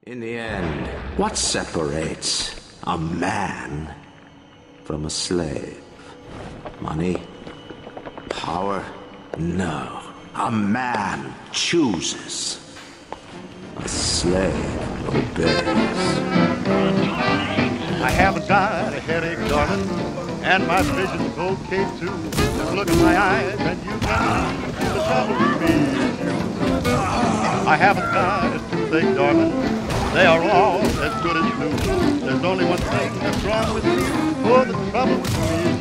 In the end, what separates a man from a slave? Money? Power? No. A man chooses. A slave obeys. I haven't got a headache, darling, and my vision's okay too. Just look in my eyes and you can see the trouble with me. I haven't got a toothache, darling. They are all as good as new. There's only one thing that's wrong with me. Oh, the trouble with me.